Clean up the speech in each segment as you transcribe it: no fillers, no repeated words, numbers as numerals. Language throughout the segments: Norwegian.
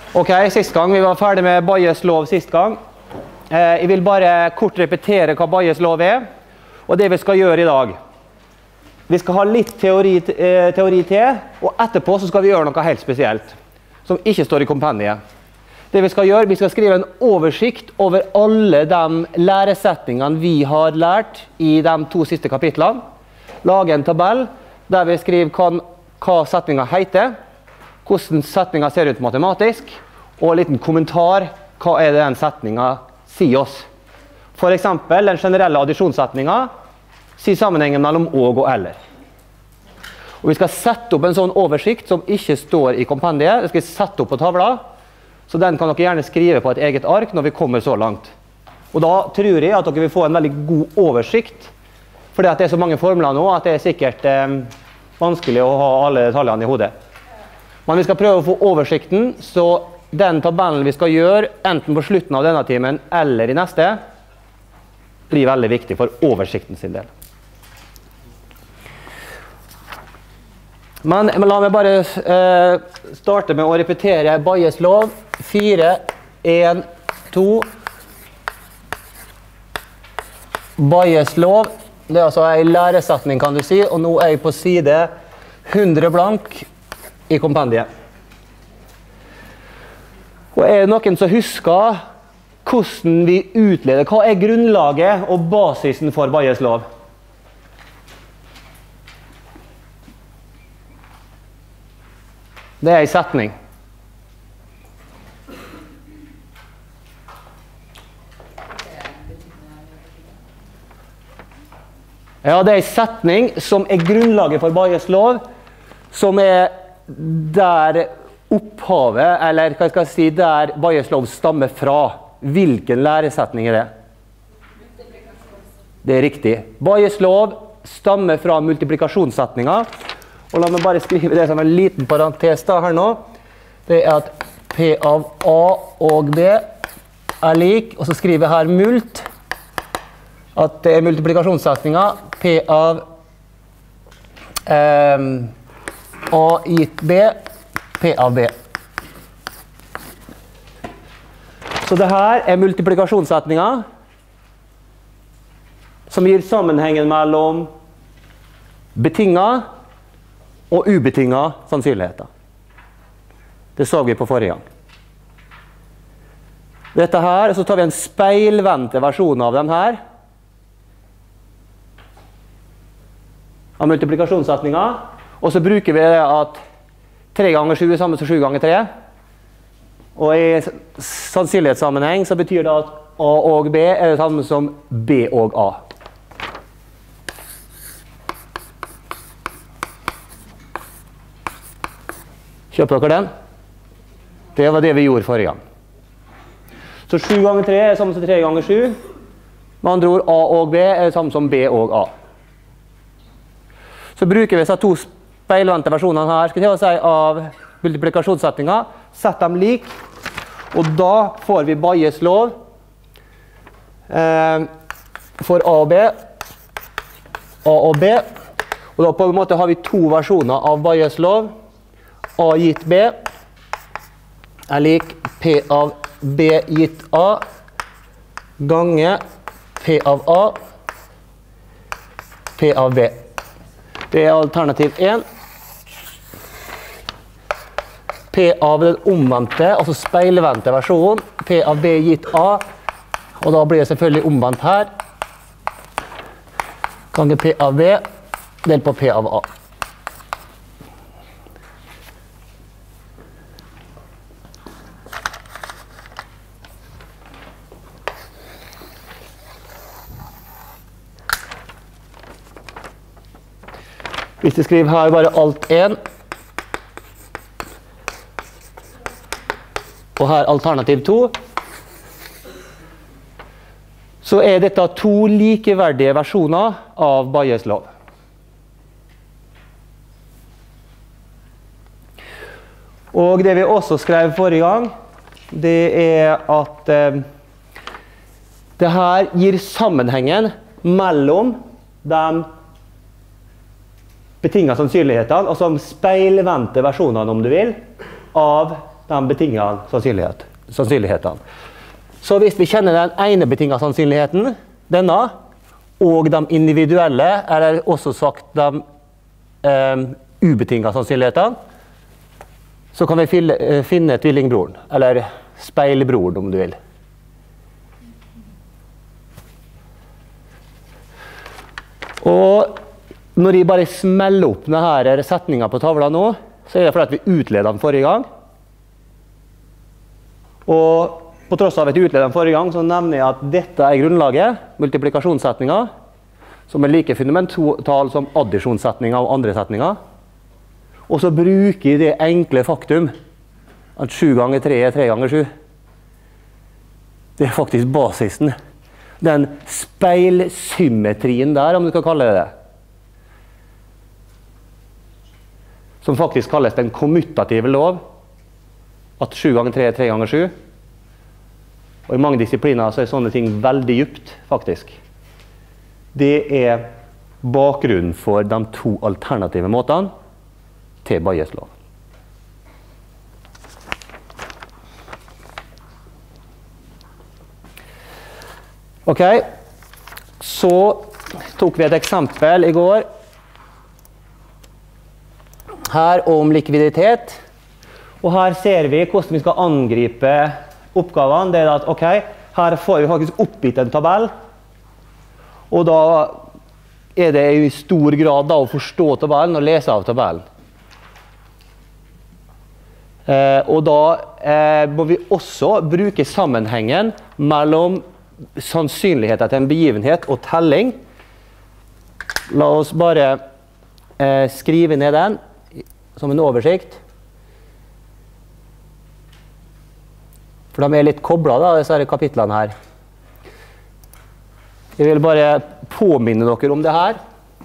Ok, sist gang. Vi var ferdig med Bayes lov sist gang. Jeg vil bare kort repetere hva Bayes lov er, og det vi skal gjøre i dag. Vi skal ha litt teori til, og etterpå så skal vi gjøre noe helt spesielt, som ikke står i kompendiet. Det vi skal gjøre, vi skal skrive en oversikt over alle de læresetningene vi har lært i de 2 siste kapitlene. Lage en tabell der vi skriver hva setningen heter, hvordan setningen ser ut matematisk, og en liten kommentar, hva er det den setningen sier oss. For eksempel, den generelle addisjonssetningen sier sammenhengen mellom og eller. Og vi skal sette opp en sånn oversikt som ikke står i kompendiet. Det skal vi sette opp på tavla, så den kan dere gjerne skrive på et eget ark når vi kommer så langt. Og da tror jeg at dere vil få en veldig god oversikt, fordi at det er så mange formler nå at det er sikkert vanskelig å ha alle tallene i hodet. Men vi skal prøve å få oversikten, så den tabellen vi skal gjøre, enten på slutten av denne timen eller i neste, blir veldig viktig for oversikten sin del. Men la meg bare starte med å repetere Bayes lov 4, 1, 2. Bayes lov, det er altså en læresetning kan du si, og nå er jeg på side 100 blank i kompendiet. Og er det noen som husker hvordan vi utleder? Hva er grunnlaget og basisen for Bayes lov? Det er en setning. Ja, det er en setning som er grunnlaget for Bayes lov, som er der opphavet, eller hva skal jeg si, der Bayes lov stammer fra. Hvilken læresetning er det? Det er riktig. Bayes lov stammer fra multiplikasjonssetninger. Og la meg bare skrive det som en liten parentes da her nå. Det er at P av A og B er lik, og så skriver jeg her mult. At det er multiplikasjonssetninger. P av A gitt B, P av B. Så det her er multiplikasjonssetninger som gir sammenhengen mellom betinget og ubetinget sannsynligheter. Det så vi på forrige gang. Dette her, så tar vi en speilvendte versjon av den her. Av multiplikasjonssetninger. Og så bruker vi det at 3 ganger 7 er samme som 7 ganger 3. Og i sannsynlighetssammenheng så betyr det at A og B er det samme som B og A. Kjøper dere den? Det var det vi gjorde forrige gang. Så 7 ganger 3 er det samme som 3 ganger 7. Med andre ord, A og B er det samme som B og A. Så bruker vi disse 2 speilvendte versjonene her, skal jeg si, av multiplikasjonssetninger. Sett dem lik, og da får vi Bayes lov for A og B. A og B. Og da på en måte har vi 2 versjoner av Bayes lov. A gitt B er lik P av B gitt A gange P av A, P av B. Det er alternativ 1. P av den omvendte, altså speilvendte versjonen, P av B gitt A, og da blir det selvfølgelig omvendt her, ganger P av B, delt på P av A. Hvis jeg skriver her bare alt 1, og her alternativ 2, så er dette 2 likeverdige versjoner av Bayes lov. Og det vi også skrev forrige gang, det er at det her gir sammenhengen mellom de betinget sannsynlighetene, altså speilvendte versjonene, om du vil, av de betingede sannsynlighetene. Så hvis vi kjenner den ene betingede sannsynligheten, denne, og de individuelle, eller også sagt de ubetingede sannsynlighetene, så kan vi finne tvillingbroren, eller speilbroren om du vil. Og når jeg bare smeller opp denne setningen på tavla nå, så er det fordi at vi utledet den forrige gang. Og på tross av at vi utledet den forrige gang, så nevner jeg at dette er grunnlaget, multiplikasjonssetninger, som er like fundamental som addisjonssetninger og andre setninger. Og så bruker jeg det enkle faktum at 7 ganger 3 er 3 ganger 7. Det er faktisk basisen. Den speilsymmetrien der, om du kan kalle det det. Som faktisk kalles den kommutative lov. At 7 ganger 3 er 3 ganger 7. Og i mange disipliner så er sånne ting veldig dypt, faktisk. Det er bakgrunnen for de 2 alternative måtene til Bayes lov. Ok, så tok vi et eksempel i går her om likviditet. Og her ser vi hvordan vi skal angripe oppgavene. Det er at, ok, her får vi faktisk oppgitt en tabell. Og da er det i stor grad da å forstå tabellen og lese av tabellen. Og da må vi også bruke sammenhengen mellom sannsynligheter til en begivenhet og telling. La oss bare skrive ned den som en oversikt. For de er litt koblet da, disse kapitlene her. Jeg vil bare påminne dere om det her.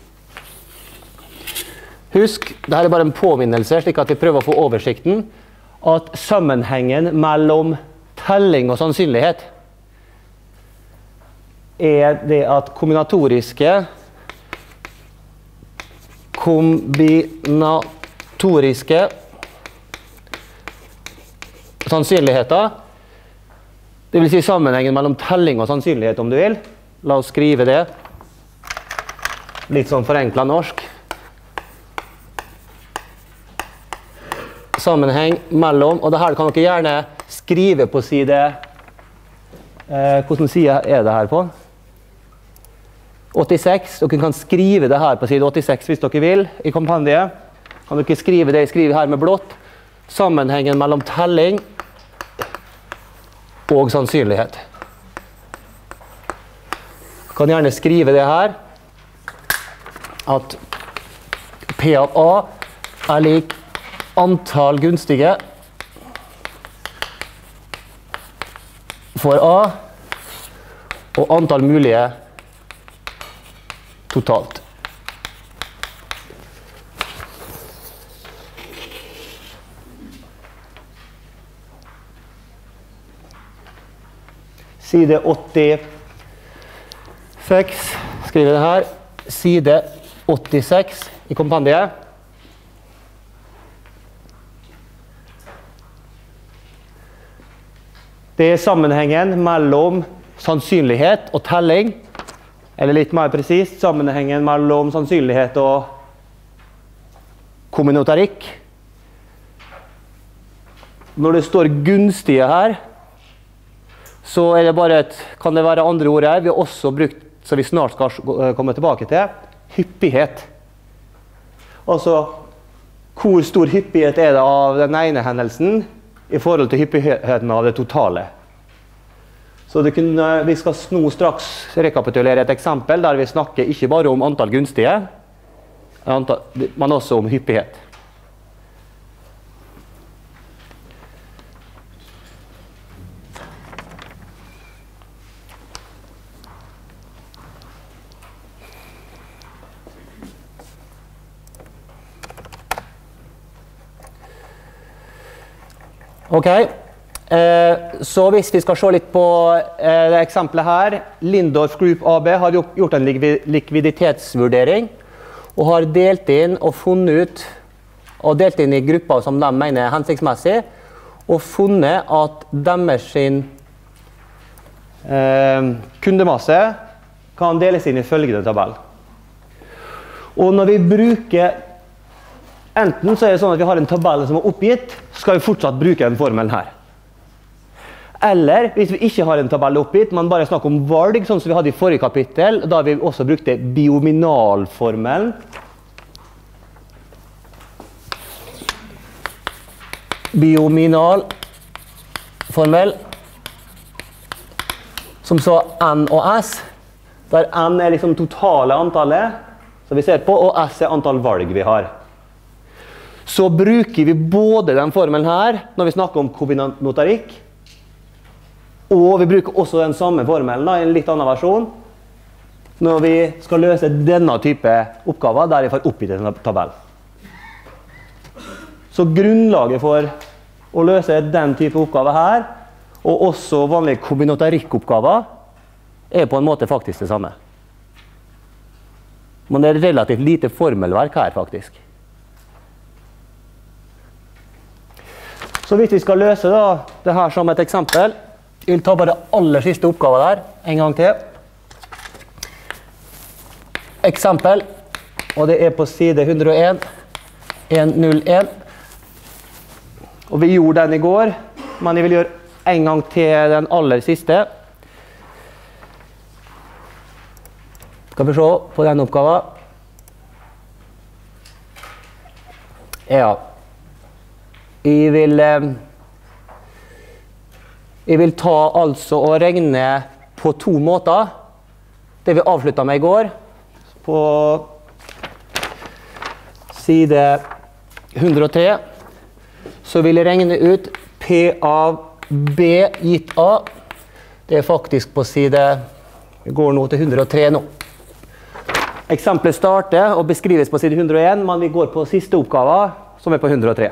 Husk, dette er bare en påminnelse, slik at vi prøver å få oversikten, at sammenhengen mellom telling og sannsynlighet er det at kombinatoriske sannsynligheter, det vil si sammenhengen mellom telling og sannsynlighet, om du vil. La oss skrive det. Litt sånn forenklet norsk. Sammenheng mellom, og det her kan dere gjerne skrive på side, hvordan side er det her på? 86, dere kan skrive det her på side 86 hvis dere vil, i kompendiet. Kan dere skrive det, skrive her med blått. Sammenhengen mellom telling og sannsynlighet. Kan gjerne skrive det her, at P av A er lik antall gunstige for A, og antall mulige totalt. Side 86, skriver det her, side 86 i kompendiet. Det er sammenhengen mellom sannsynlighet og telling, eller litt mer presist, sammenhengen mellom sannsynlighet og kombinatorikk. Når det står gunstige her, så er det bare kan det være andre ord her. Vi har også brukt, så vi snart skal komme tilbake til, hyppighet. Altså, hvor stor hyppighet er det av den ene hendelsen i forhold til hyppigheten av det totale. Så vi skal nå straks rekapitulere et eksempel der vi snakker ikke bare om antall gunstige, men også om hyppighet. Ok, så hvis vi skal se litt på det eksempelet her, Lindorff Group AB har gjort en likviditetsvurdering og har delt inn og funnet ut, og delt inn i grupper som de mener er hensiktsmessig, og funnet at deres kundemasse kan deles inn i følgende tabell. Og når vi bruker, enten så er det sånn at vi har en tabell som er oppgitt, så skal vi fortsatt bruke den formelen her. Eller hvis vi ikke har en tabell oppgitt, men bare snakker om valg, sånn som vi hadde i forrige kapittel, da vi også brukte biominalformelen. Biominalformel, som så N og S, der N er liksom totale antallet som vi ser på, og S er antall valg vi har. Så bruker vi både den formelen her, når vi snakker om kombinatorik, og vi bruker også den samme formelen da, i en litt annen versjon, når vi skal løse denne type oppgaver, der vi får oppgitt en tabell. Så grunnlaget for å løse den type oppgaver her, og også vanlige kombinatorikkoppgaver, er på en måte faktisk det samme. Men det er relativt lite formelverk her faktisk. Så hvis vi skal løse da, det her som et eksempel, jeg vil ta bare aller siste oppgave der, en gang til. Eksempel, og det er på side 101, 101. Og vi gjorde den i går, men jeg vil gjøre en gang til den aller siste. Skal vi se på den oppgaven. Ja. Jeg vil ta altså og regne på to måter. Det vi avsluttet med i går. På side 103 så vil jeg regne ut P av B gitt A. Det er faktisk på side, vi går nå til 103 nå. Eksempelet starter og beskrives på side 101, men vi går på siste oppgave, som er på 103.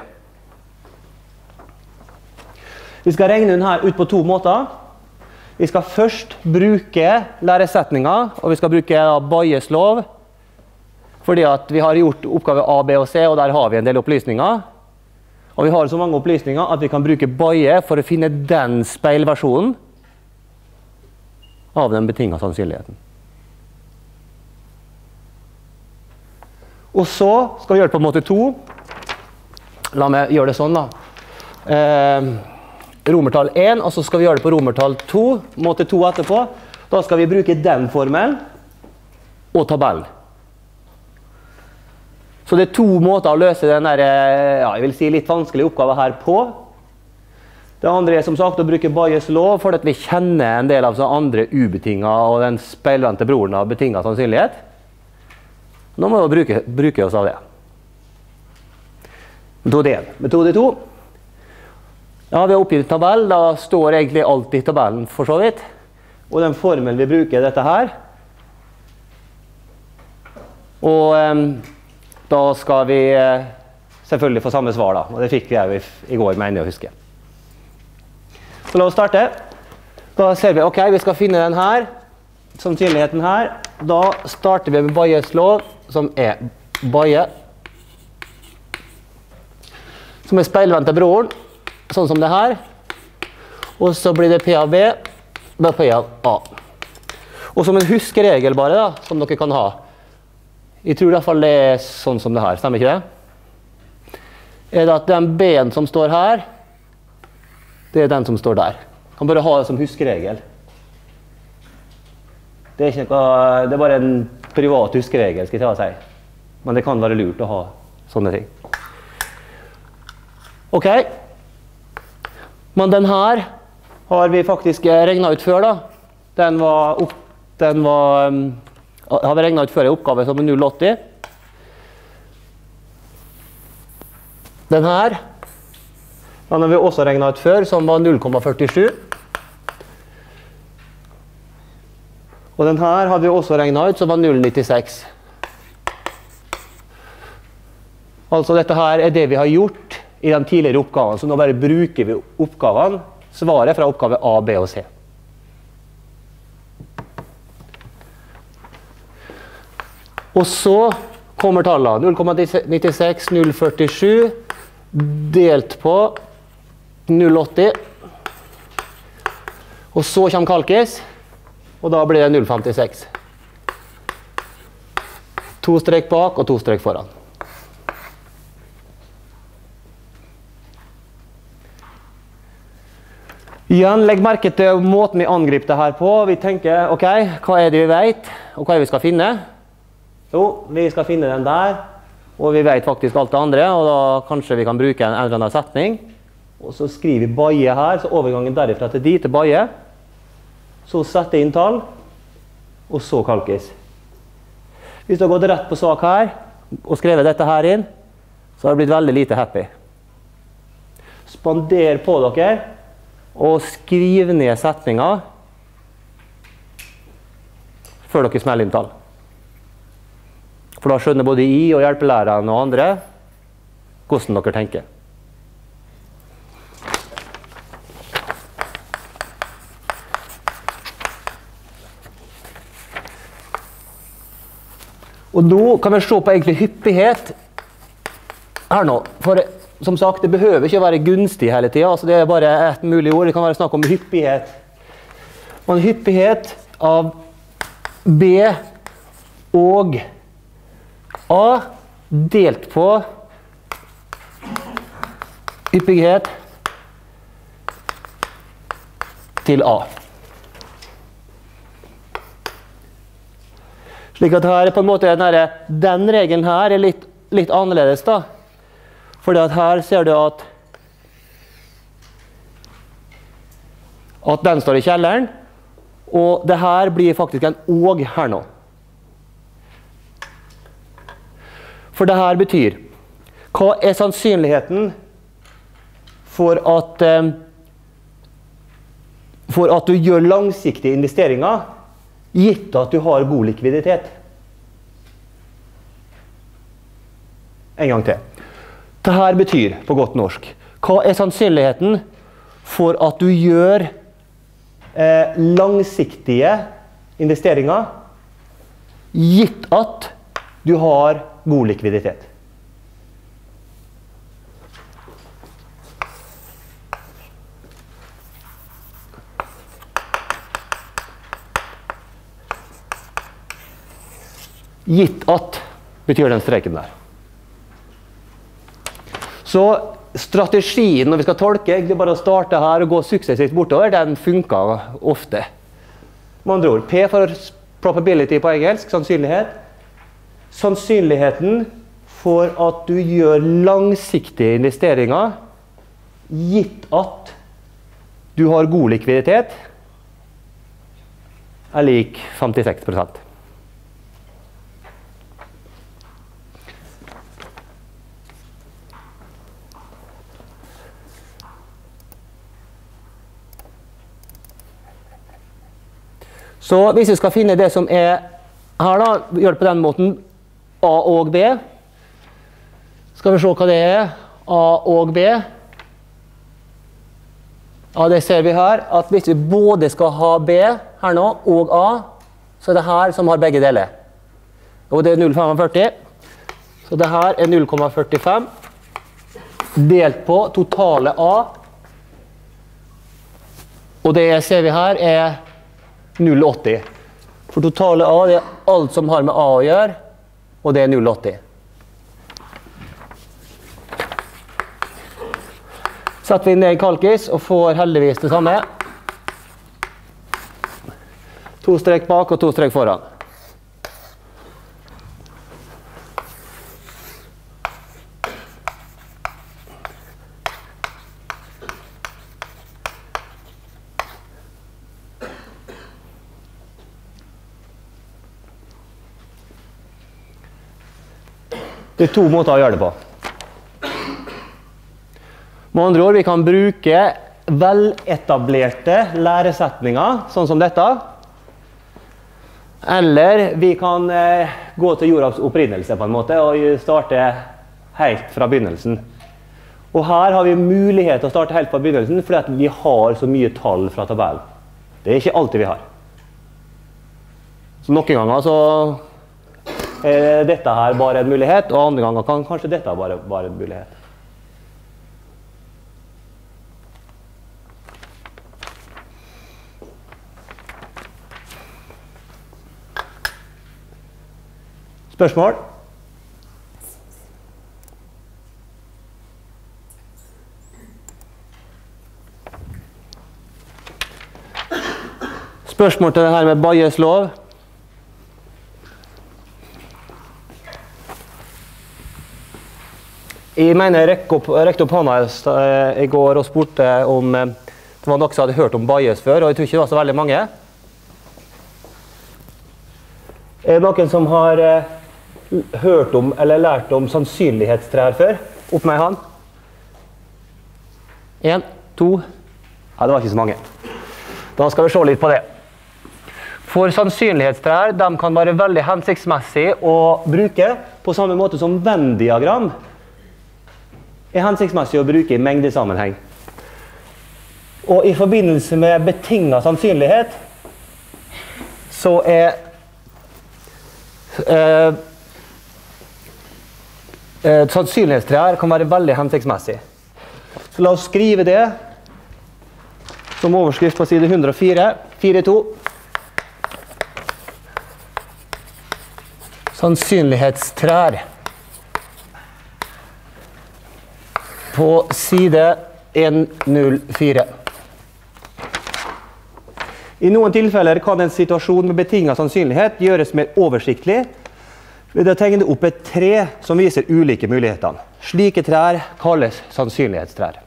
Vi skal regne den her ut på to måter. Vi skal først bruke læresetninger, og vi skal bruke Bayes lov, fordi at vi har gjort oppgave A, B og C, og der har vi en del opplysninger. Og vi har så mange opplysninger at vi kan bruke Bayes for å finne den speilversjonen av den betingede sannsynligheten. Og så skal vi gjøre det på måte 2. La meg gjøre det sånn da. Romertall 1, og så skal vi gjøre det på romertall 2, måte 2 etterpå. Da skal vi bruke den formelen og tabellen. Så det er to måter å løse den der, ja, jeg vil si litt vanskelig oppgave her på. Det andre er som sagt å bruke Bayes lov, for at vi kjenner en del av så andre ubetinget og den speilvendte broren av betinget sannsynlighet. Nå må vi bruke oss av det. Metode 1. Metode 2. Ja, vi har oppgitt tabell, da står egentlig alt i tabellen for så vidt. Og den formelen vi bruker er dette her. Og da skal vi selvfølgelig få samme svar da, og det fikk vi jo i går, mener jeg å huske. Så la oss starte. Da ser vi, ok, vi skal finne den her, sannsynligheten her. Da starter vi med Bayes lov, som er Bayes, som er speilvendte broren, sånn som det her. Og så blir det P av B, med P av A. Og som en huskeregel bare da, som dere kan ha. Jeg tror i hvert fall det er sånn som det her, stemmer ikke det? Er det at den B-en som står her, det er den som står der. Kan bare ha det som huskeregel. Det er ikke noe, det er bare en privat huskeregel, skal jeg ta og si. Men det kan være lurt å ha sånne ting. Ok. Men den her har vi faktisk regnet ut før da. Har vi regnet ut før i oppgave som er 0,80. Den her den har vi også regnet ut før, som var 0,47. Og den her har vi også regnet ut, som var 0,96. Altså dette her er det vi har gjort i den tidligere oppgaven, så nå bare bruker vi oppgaven, svaret fra oppgave A, B og C. Og så kommer tallene 0,96, 0,47 delt på 0,80. Og så kommer kalkis, og da blir det 0,56. 2 strek bak og 2 strek foran. Igjen, legg merke til måten vi angriper det her på. Vi tenker, ok, hva er det vi vet, og hva er det vi skal finne? Jo, vi skal finne den der, og vi vet faktisk alt det andre, og da kanskje vi kan bruke en eller annen setning. Og så skriver vi baie her, så overgangen derifra til de til baie. Så sette inn tall, og så kalkis. Hvis du har gått rett på sak her, og skrevet dette her inn, så har det blitt veldig lite happy. Spander på dere, og skriv ned setninger, før dere smeller inn tall. For da skjønner både I og hjelpelæreren og andre hvordan dere tenker. Og nå kan vi se på egentlig hyppighet her nå. For som sagt, det behøver ikke være gunstig hele tiden. Altså, det er bare et mulig ord. Det kan være snakk om hyppighet. Og en hyppighet av B og A delt på hyppighet til A. Slik at her er på en måte den regelen her er litt annerledes da. Fordi at her ser du at den står i kjelleren, og det her blir faktisk en og her nå. For det her betyr, hva er sannsynligheten for at du gjør langsiktige investeringer, gitt at du har god likviditet? En gang til. Dette betyr, på godt norsk, hva er sannsynligheten for at du gjør langsiktige investeringer, gitt at du har god likviditet? Gitt at betyr den streken der. Så strategien når vi skal tolke, egentlig bare å starte her og gå suksessivt bortover, den funker ofte. Med andre ord, P for probability på engelsk, sannsynlighet. Sannsynligheten for at du gjør langsiktige investeringer, gitt at du har god likviditet, er lik 56%. Så hvis vi skal finne det som er her da, gjør det på den måten A og B. Skal vi se hva det er, A og B. Ja, det ser vi her, at hvis vi både skal ha B her nå, og A, så er det her som har begge deler. Og det er 0,45. Så det her er 0,45 delt på totale A. Og det ser vi her er 0,80. For totale A, det er alt som har med A å gjøre, og det er 0,80. Setter vi ned i kalkis og får heldigvis det samme. 2 strek bak og 2 strek foran. Det er 2 måter å gjøre det på. Med andre ord, vi kan bruke veletablerte læresetninger, sånn som dette. Eller vi kan gå til jordas opprinnelse på en måte, og starte helt fra begynnelsen. Og her har vi mulighet til å starte helt fra begynnelsen, fordi at vi har så mye tall fra tabellen. Det er ikke alltid vi har. Så noen ganger så er dette her bare en mulighet, og andre ganger kan kanskje dette bare en mulighet. Spørsmål? Spørsmål til det her med Bayes lov. Jeg mener jeg rekte opp hånda i går og spurte om det var noen som hadde hørt om Bayes før, og jeg tror ikke det var så veldig mange. Er det noen som har hørt om eller lært om sannsynlighetstrær før? Opp med han. 1, 2. Ja, det var ikke så mange. Da skal vi se litt på det. For sannsynlighetstrær, de kan være veldig hensiktsmessig å bruke på samme måte som Venn-diagram er hensiktsmessig å bruke i mengdesammenheng. Og i forbindelse med betinget sannsynlighet så er sannsynlighetstrær kan være veldig hensiktsmessig. Så la oss skrive det som overskrift på side 104, 4.2. Sannsynlighetstrær. På side 104. I noen tilfeller kan en situasjon med betinget sannsynlighet gjøres mer oversiktlig ved å tegne opp et tre som viser ulike muligheter. Slike trær kalles sannsynlighetstrær.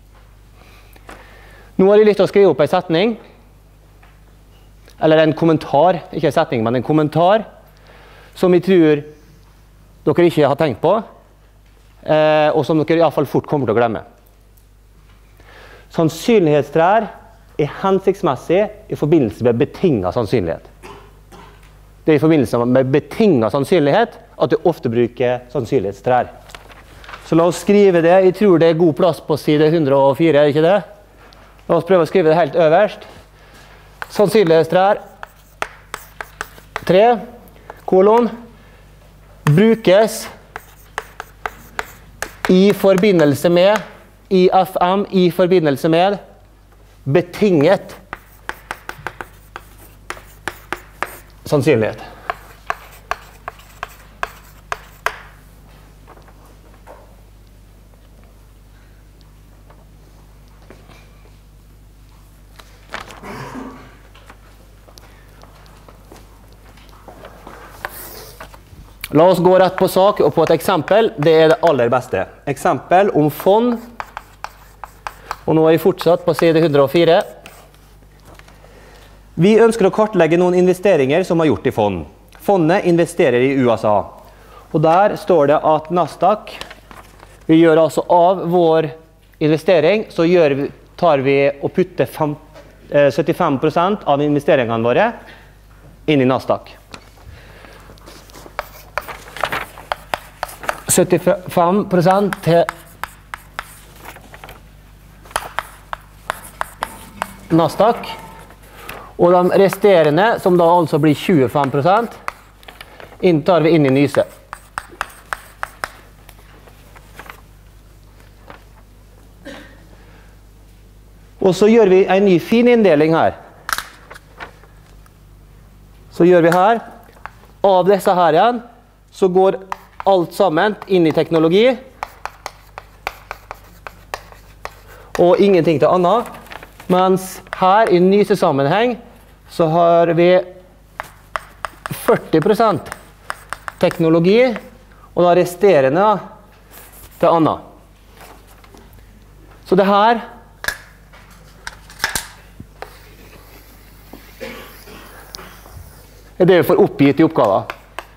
Nå har jeg lyst til å skrive opp en setning, eller en kommentar, ikke en setning, men en kommentar, som jeg tror dere ikke har tenkt på, og som dere i hvert fall fort kommer til å glemme. Sannsynlighetstrær er hensiktsmessig i forbindelse med betinget sannsynlighet. Det er i forbindelse med betinget sannsynlighet at du ofte bruker sannsynlighetstrær. Så la oss skrive det. Jeg tror det er god plass på side 104, er det ikke det? La oss prøve å skrive det helt øverst. Sannsynlighetstrær 3, kolon, brukes i forbindelse med, IFM, i forbindelse med, betinget sannsynlighet. La oss gå rett på sak og på et eksempel. Det er det aller beste. Eksempel om fond. Og nå er vi fortsatt på side 104. Vi ønsker å kartlegge noen investeringer som er gjort i fond. Fondet investerer i USA. Og der står det at Nasdaq, vi gjør altså av vår investering, så tar vi og putter 75% av investeringene våre inn i Nasdaq. 75% til Nasdaq, og de resterende, som da altså blir 25%, tar vi inn i Nyse. Og så gjør vi en ny fin inndeling her. Så gjør vi her, av disse her igjen, så går alt sammen inn i teknologi, og ingenting til annet. Mens her i Nyse-sammenheng så har vi 40% teknologi, og da resterende til annet. Så det her er det vi får oppgitt i oppgaven.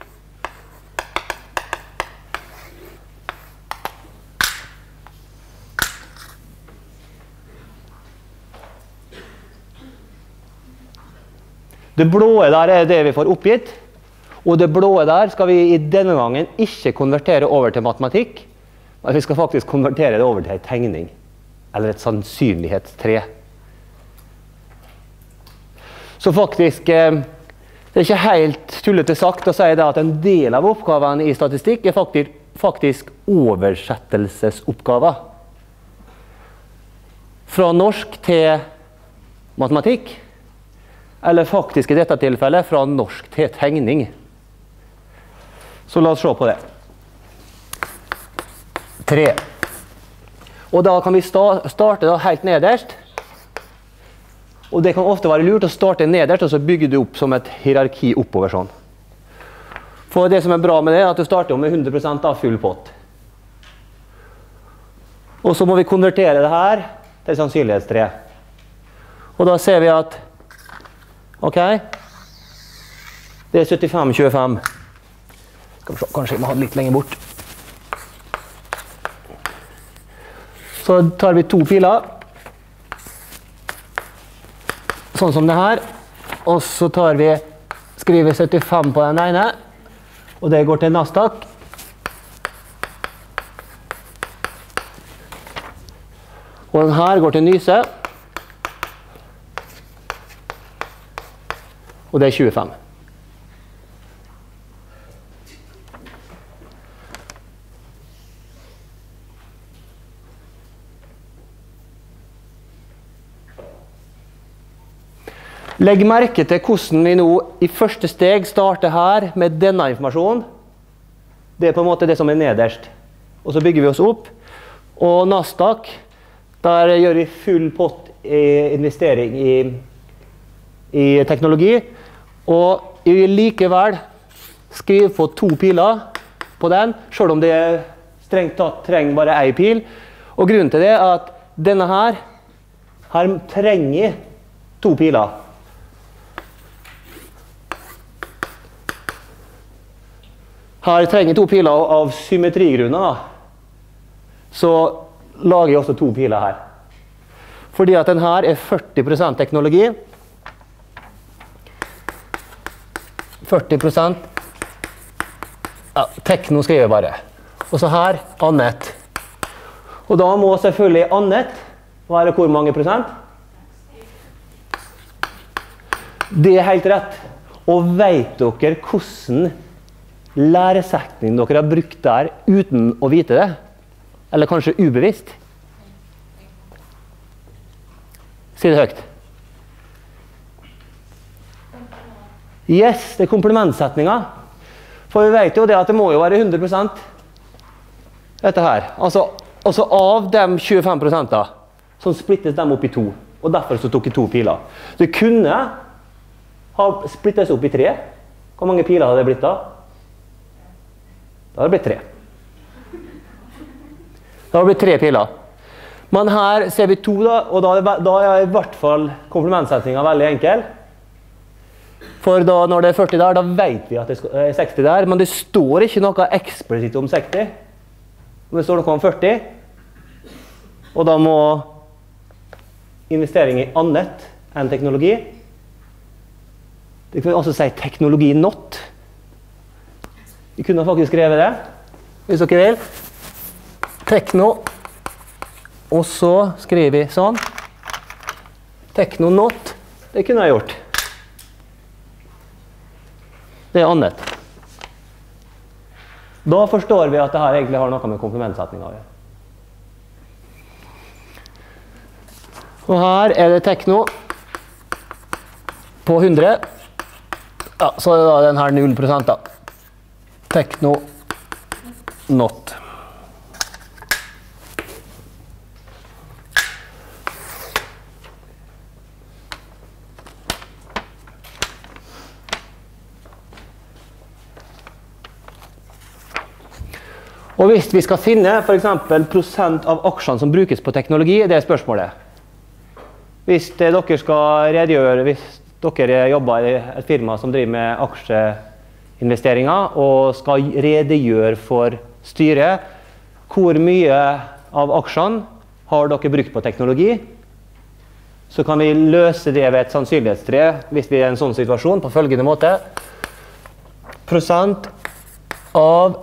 Det blå der er det vi får oppgitt, og det blå der skal vi i denne gangen ikke konvertere over til matematikk, men vi skal faktisk konvertere det over til en tegning, eller et sannsynlighetstre. Så faktisk, det er ikke helt tullete sagt å si det at en del av oppgaven i statistikk er faktisk oversettelsesoppgaver. Fra norsk til matematikk, eller faktisk i dette tilfellet fra norsk til tegning. Så la oss se på det. 3. Og da kan vi starte da helt nederst. Og det kan ofte være lurt å starte nederst, og så bygge det opp som et hierarki oppover sånn. For det som er bra med det, er at du starter med 100% av full pott. Og så må vi konvertere det her til sannsynlighetstre. Og da ser vi at, ok, det er 75-25. Skal vi se, kanskje jeg må ha det litt lenger bort. Så tar vi 2 piler. Sånn som det her. Og så skriver vi 75 på den ene. Og det går til Nasdaq. Og den her går til Nyse. Og det er 25. Legg merke til hvordan vi nå i første steg starter her med denne informasjonen. Det er på en måte det som er nederst. Og så bygger vi oss opp. Og Nasdaq, der gjør vi full pott i investering i teknologi. Og vi vil likevel skrive på 2 piler på den, selv om det strengt tatt trenger bare 1 pil. Og grunnen til det er at denne her trenger 2 piler. Her trenger 2 piler av symmetrigrunner, så lager jeg også 2 piler her. Fordi at den her er 40% teknologi. 40%. Ja, tekno skriver jeg bare. Og så her, annet. Og da må selvfølgelig annet være hvor mange prosent? Det er helt rett. Og vet dere hvordan læresetning dere har brukt der uten å vite det? Eller kanskje ubevisst? Si det høyt. Yes, det er komplementsetninger. For vi vet jo det at det må jo være 100% dette her. Altså av de 25% så splittes de opp i 2. Og derfor så tok jeg 2 piler. Det kunne ha splittes opp i 3. Hvor mange piler hadde det blitt da? Da hadde det blitt 3. Da hadde det blitt 3 piler. Men her ser vi 2 da, og da er i hvert fall komplementsetningen veldig enkel. For da, når det er 40 der, da vet vi at det er 60 der, men det står ikke noe eksplisitt om 60. Men det står noe om 40. Og da må investering i annet enn teknologi. Det kan også si teknologi not. Vi kunne faktisk skrevet det, hvis dere vil. Tekno. Og så skriver vi sånn. Tekno not. Det kunne jeg gjort. Det er annet. Da forstår vi at dette egentlig har noe med komplementsetning å gjøre. Og her er det tekno på 100. Ja, så er det da den her 0% da. Tekno not. Og hvis vi skal finne for eksempel prosent av aksjene som brukes på teknologi, det er spørsmålet. Hvis dere skal redegjøre, hvis dere jobber i et firma som driver med aksjeinvesteringer og skal redegjøre for styret, hvor mye av aksjene har dere brukt på teknologi, så kan vi løse det ved et sannsynlighetstre hvis vi er i en sånn situasjon på følgende måte. Prosent av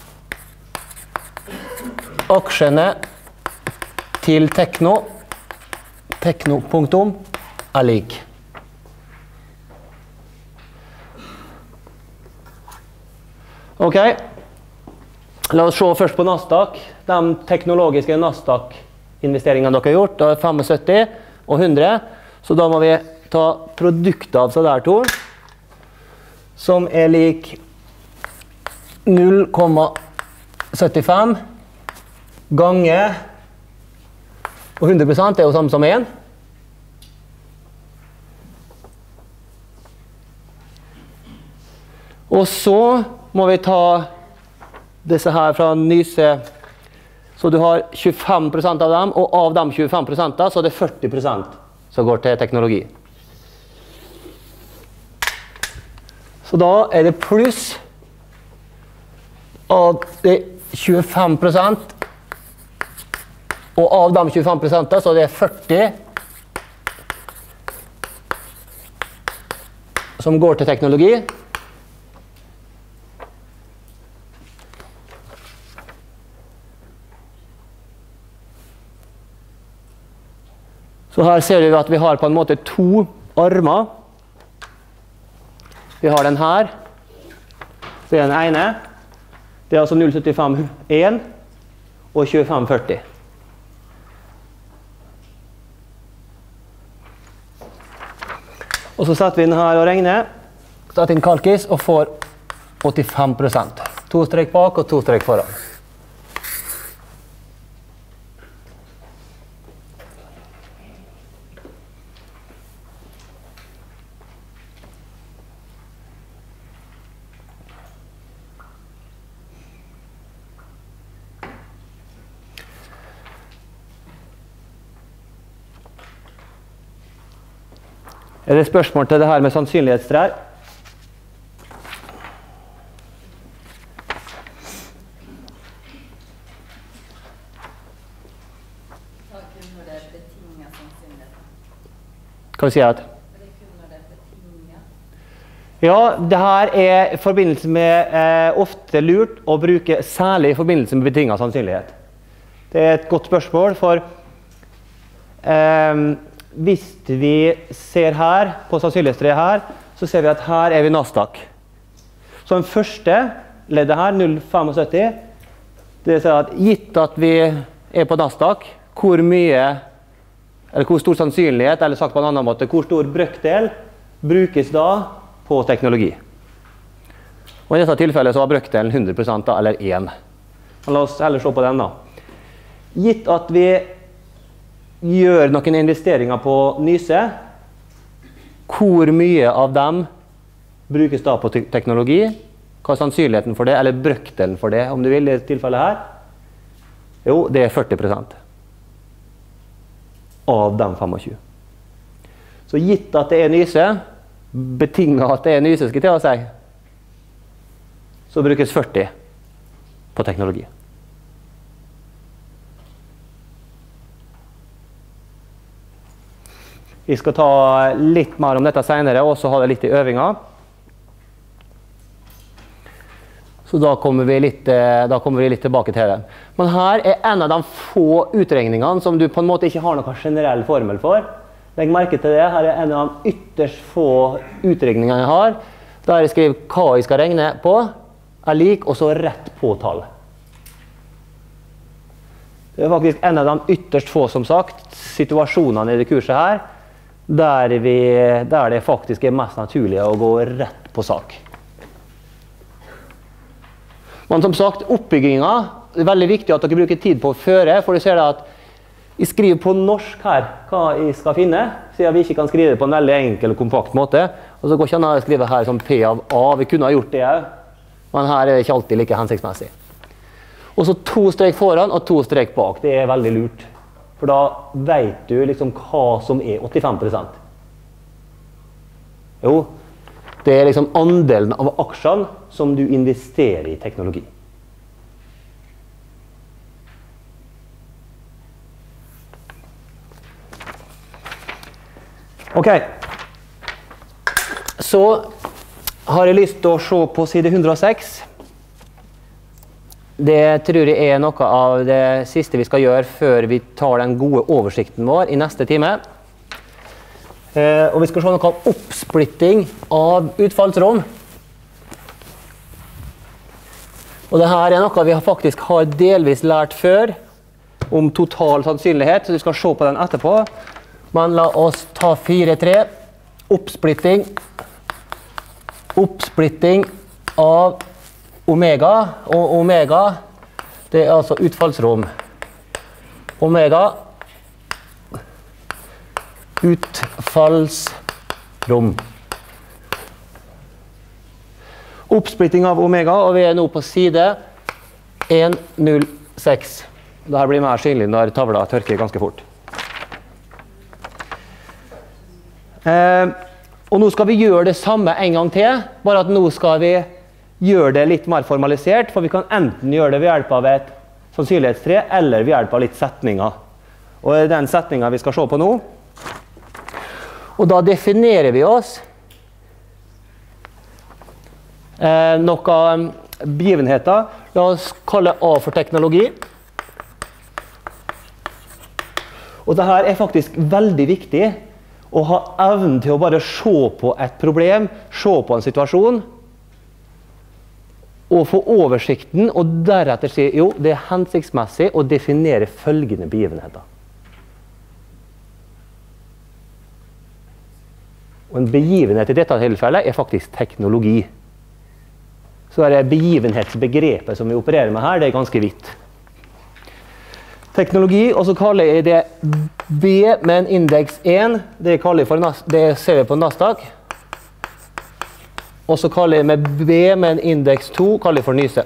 aksjene til tekno punktum er lik. Ok, la oss se først på Nasdaq. De teknologiske Nasdaq-investeringene dere har gjort, da er 75 og 100, så da må vi ta produktet av så der to, som er lik 0,75 ganger, og 100% er jo samme som 1. Og så må vi ta disse her fra Nyse, så du har 25% av dem, og av dem 25% så er det 40% som går til teknologi. Så da er det pluss av det 25%, og av de 25% så er det 40 som går til teknologi. Så her ser vi at vi har på en måte to armer. Vi har den her. Så er den ene. Det er altså 0,75,1 og 25,40. Og så setter vi den her og regner. Setter inn kalkis og får 85%. 2 strek bak og 2 strek foran. Er det spørsmål til det her med sannsynlighetstrær? Kan vi si at? Ja, det her er i forbindelse med ofte lurt å bruke, særlig i forbindelse med betinget sannsynlighet. Det er et godt spørsmål, for hvis vi ser her, på sannsynlighetstreet her, så ser vi at her er vi Nasdaq. Så den første leddet her, 0,75, det vil si at gitt at vi er på Nasdaq, hvor stor sannsynlighet, eller sagt på en annen måte, hvor stor brøkdel brukes da på teknologi. Og i dette tilfellet så var brøkdelen 100% da, eller 1. La oss heller se på den da. Gitt at vi gjør noen investeringer på Nyse, hvor mye av dem brukes da på teknologi? Hva er sannsynligheten for det, eller brøkdelen for det, om du vil, i dette tilfellet her? Jo, det er 40% av de 25. Så gitt at det er Nyse, betinget at det er Nyse, skal jeg til å si, så brukes 40 på teknologi. Vi skal ta litt mer om dette senere, og også ha det litt i øvinga. Så da kommer vi litt tilbake til det. Men her er en av de få utregningene som du på en måte ikke har noen generell formel for. Legg merke til det. Her er en av de ytterst få utregningene jeg har, der jeg skriver hva jeg skal regne på, er lik, og så rett på tall. Det er faktisk en av de ytterst få, som sagt, situasjonene i det kurset her, der det faktisk er mest naturlig å gå rett på sak. Men som sagt, oppbyggingen, det er veldig viktig at dere bruker tid på å føre, for du ser at jeg skriver på norsk her hva jeg skal finne, siden vi ikke kan skrive det på en veldig enkel og kompakt måte. Og så går ikke an å skrive her som P av A, vi kunne ha gjort det, men her er det ikke alltid like hensiktsmessig. Og så 2 strek foran og 2 strek bak, det er veldig lurt. For da vet du liksom hva som er 85%. Jo, det er liksom andelen av aksjene som du investerer i teknologi. Ok, så har jeg lyst til å se på side 106. Det tror jeg er noe av det siste vi skal gjøre før vi tar den gode oversikten vår i neste time. Og vi skal se noe av oppsplitting av utfallsrom. Og dette er noe vi faktisk har delvis lært før om total sannsynlighet, så vi skal se på den etterpå. Men la oss ta 4-3. Oppsplitting av omega, og omega, det er altså utfallsrom. Omega, utfallsrom. Oppsplitting av omega, og vi er nå på side 106. Dette blir mer synlig når tavla tørker ganske fort. Og nå skal vi gjøre det samme en gang til, bare at nå skal vi gjøre det litt mer formalisert, for vi kan enten gjøre det ved hjelp av et sannsynlighetstre, eller ved hjelp av litt setninger. Og det er den setningen vi skal se på nå. Og da definerer vi oss noen begivenheter. La oss kalle A for teknologi. Og dette er faktisk veldig viktig å ha evnen til å bare se på et problem, se på en situasjon, og få oversikten, og deretter si, jo, det er hensiktsmessig å definere følgende begivenheter. Og en begivenhet i dette tilfellet er faktisk teknologi. Så er det begivenhetsbegrepet som vi opererer med her, det er ganske vidt. Teknologi, og så kaller jeg det B med en indeks 1, det ser vi på Nasdaq. Og så kaller jeg med B med en indeks 2, kaller jeg for Nyse.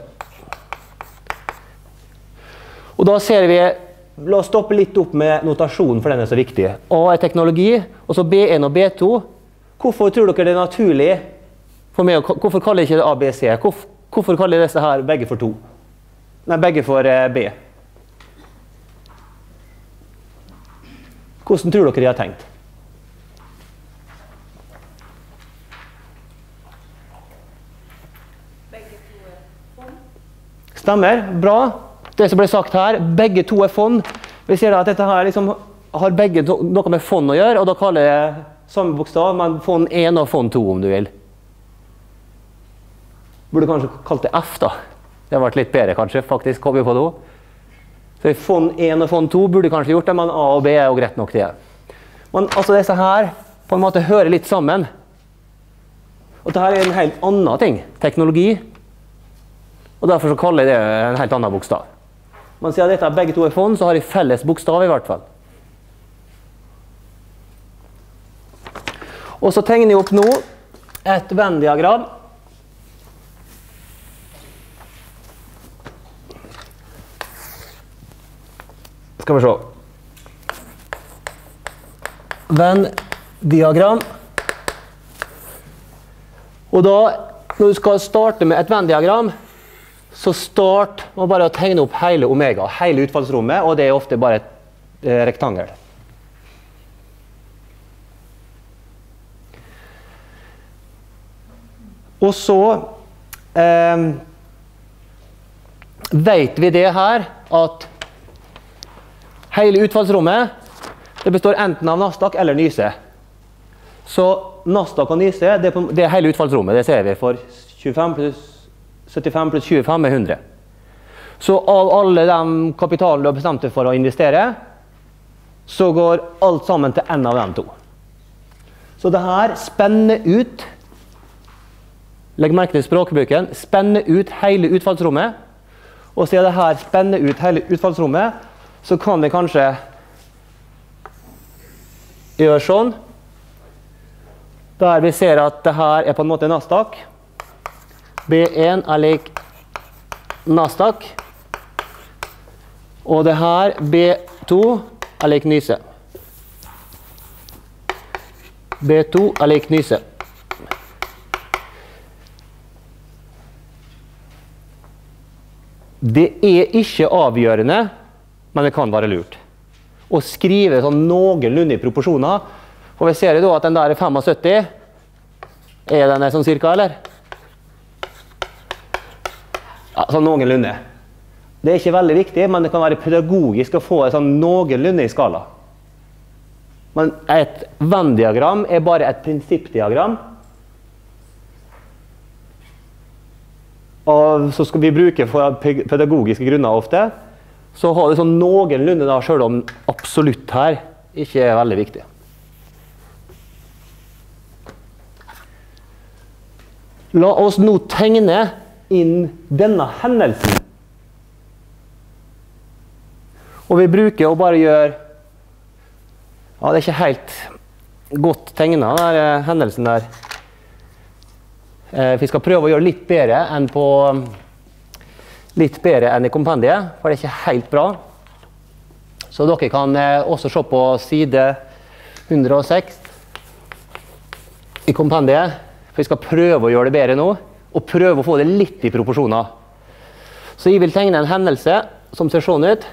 Og da ser vi, la oss stoppe litt opp med notasjonen, for den er så viktig. A er teknologi, og så B1 og B2. Hvorfor tror dere det er naturlig for meg, hvorfor kaller jeg ikke det A, B, C? Hvorfor kaller jeg disse her begge for 2? Nei, begge for B. Hvordan tror dere de har tenkt? Begge to er fond. Stemmer, bra. Det som ble sagt her, begge to er fond. Vi ser da at dette her liksom har begge noe med fond å gjøre, og da kaller jeg samme bokstav, men fond 1 og fond 2 om du vil. Burde kanskje kalt det F da. Det har vært litt bedre kanskje, faktisk, kom vi på nå. Så fond 1 og fond 2 burde kanskje gjort det, men A og B er jo greit nok til det. Men altså disse her på en måte hører litt sammen. Og dette er en helt annen ting, teknologi. Og derfor så kaller jeg det en helt annen bokstav. Man sier at dette begge to er fond, så har de felles bokstav i hvert fall. Og så tegner jeg opp nå et Venn-diagram. Skal vi se. Venn-diagram. Og da, når du skal starte med et Venn-diagram, så start med bare å tegne opp hele omega, hele utfallsrommet, og det er ofte bare et rektangel. Og så vet vi det her, at hele utfallsrommet, det består enten av Nasdaq eller Nyse. Så Nasdaq og Nyse, det er hele utfallsrommet, det ser vi for 25 pluss 75 pluss 25 er 100. Så av alle de kapitalen du har bestemt deg for å investere, så går alt sammen til en av de to. Så det her spenner ut, legg merke til språkbruken, spenner ut hele utfallsrommet, og siden det her spenner ut hele utfallsrommet, så kan vi kanskje gjøre sånn, der vi ser at det her er på en måte Nasdaq. B1 er lik Nasdaq, og det her B2 er lik Nyse. B2 er lik Nyse. Det er ikke avgjørende, men det kan være lurt. Å skrive sånn noenlunde i proporsjoner, for vi ser jo da at den der er 75. Er den sånn cirka, eller? Ja, sånn noenlunde. Det er ikke veldig viktig, men det kan være pedagogisk å få en sånn noenlunde i skala. Men et Venn-diagram er bare et prinsippdiagram. Og så skal vi bruke for pedagogiske grunner ofte. Så har det sånn noenlunde da, selv om absolutt her ikke er veldig viktig. La oss nå tegne inn denne hendelsen. Og vi bruker å bare gjøre, ja, det er ikke helt godt tegnet, den hendelsen der. Vi skal prøve å gjøre litt bedre enn i kompendiet, for det er ikke helt bra. Så dere kan også se på side 106 i kompendiet. For vi skal prøve å gjøre det bedre nå, og prøve å få det litt i proporsjoner. Så jeg vil tegne en hendelse som ser sånn ut.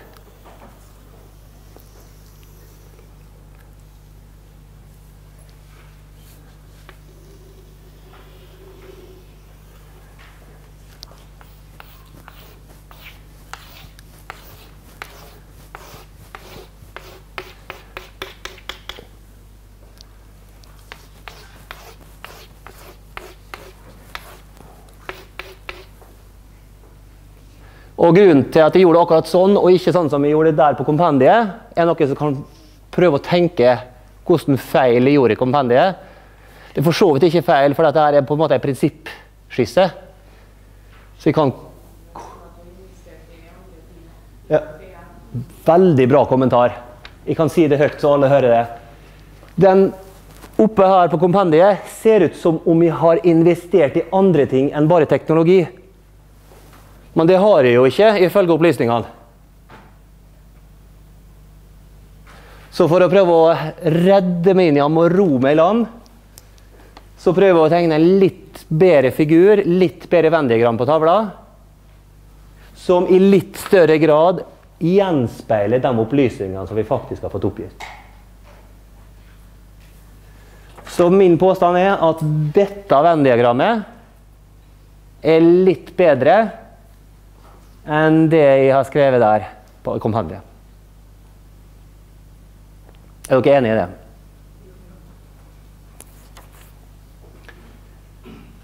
Og grunnen til at jeg gjorde det akkurat sånn, og ikke sånn som jeg gjorde det der på kompendiet, er noe som kan prøve å tenke hvordan feil jeg gjorde i kompendiet. Det er for så vidt ikke feil, for dette er på en måte en prinsippskisse. Så jeg kan... Ja. Veldig bra kommentar. Jeg kan si det høyt så alle hører det. Den oppe her på kompendiet ser ut som om jeg har investert i andre ting enn bare teknologi. Men det har jeg jo ikke, ifølge opplysningene. Så for å prøve å redde meg inn igjen og ro meg i land, så prøver jeg å tegne en litt bedre figur, litt bedre Venn-diagram på tavla, som i litt større grad gjenspeiler de opplysningene som vi faktisk har fått oppgitt. Så min påstand er at dette Venn-diagrammet er litt bedre enn det jeg har skrevet der på kompendiet. Er dere enige i det?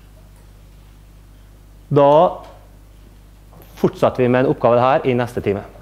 Da fortsetter vi med en oppgave her i neste time.